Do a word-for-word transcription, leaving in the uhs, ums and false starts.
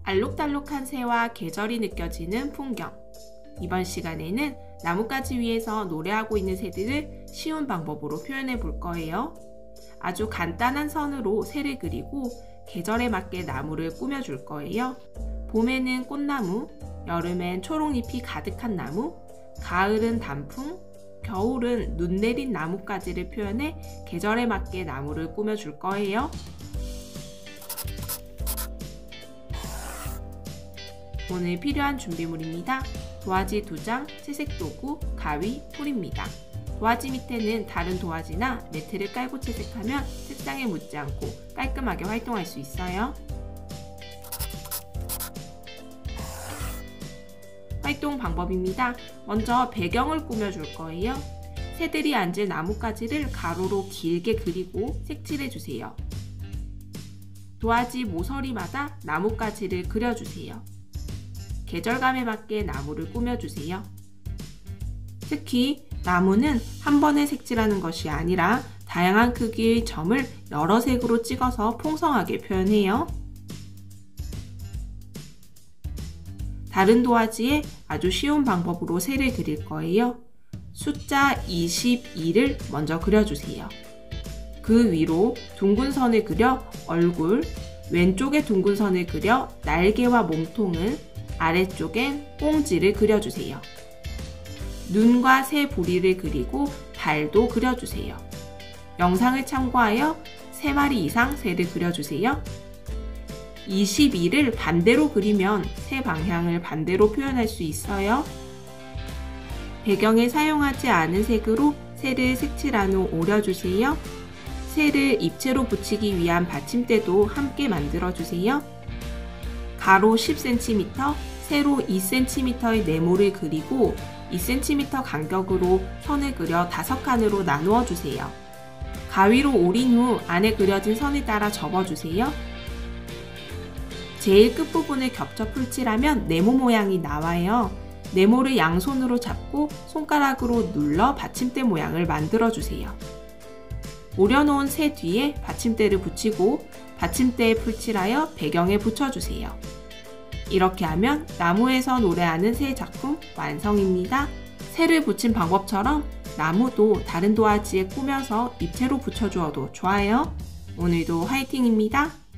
알록달록한 새와 계절이 느껴지는 풍경. 이번 시간에는 나뭇가지 위에서 노래하고 있는 새들을 쉬운 방법으로 표현해 볼 거예요. 아주 간단한 선으로 새를 그리고 계절에 맞게 나무를 꾸며줄 거예요. 봄에는 꽃나무, 여름엔 초록잎이 가득한 나무, 가을은 단풍, 겨울은 눈 내린 나뭇가지를 표현해 계절에 맞게 나무를 꾸며줄 거예요. 오늘 필요한 준비물입니다. 도화지 두 장, 채색 도구, 가위, 풀입니다. 도화지 밑에는 다른 도화지나 매트를 깔고 채색하면 색상에 묻지 않고 깔끔하게 활동할 수 있어요. 활동 방법입니다. 먼저 배경을 꾸며줄 거예요. 새들이 앉을 나뭇가지를 가로로 길게 그리고 색칠해주세요. 도화지 모서리마다 나뭇가지를 그려주세요. 계절감에 맞게 나무를 꾸며주세요. 특히 나무는 한 번에 색칠하는 것이 아니라 다양한 크기의 점을 여러 색으로 찍어서 풍성하게 표현해요. 다른 도화지에 아주 쉬운 방법으로 새를 그릴 거예요. 숫자 이십이를 먼저 그려주세요. 그 위로 둥근 선을 그려 얼굴, 왼쪽에 둥근 선을 그려 날개와 몸통을, 아래쪽엔 꽁지를 그려주세요. 눈과 새 부리를 그리고 발도 그려주세요. 영상을 참고하여 세 마리 이상 새를 그려주세요. 이십이를 반대로 그리면 새 방향을 반대로 표현할 수 있어요. 배경에 사용하지 않은 색으로 새를 색칠한 후 오려주세요. 새를 입체로 붙이기 위한 받침대도 함께 만들어주세요. 가로 십 센티미터, 세로 이 센티미터의 네모를 그리고 이 센티미터 간격으로 선을 그려 다섯 칸으로 나누어 주세요. 가위로 오린 후 안에 그려진 선을 따라 접어주세요. 제일 끝부분을 겹쳐 풀칠하면 네모 모양이 나와요. 네모를 양손으로 잡고 손가락으로 눌러 받침대 모양을 만들어 주세요. 오려놓은 새 뒤에 받침대를 붙이고 받침대에 풀칠하여 배경에 붙여주세요. 이렇게 하면 나무에서 노래하는 새 작품 완성입니다. 새를 붙인 방법처럼 나무도 다른 도화지에 꾸며서 입체로 붙여주어도 좋아요. 오늘도 화이팅입니다.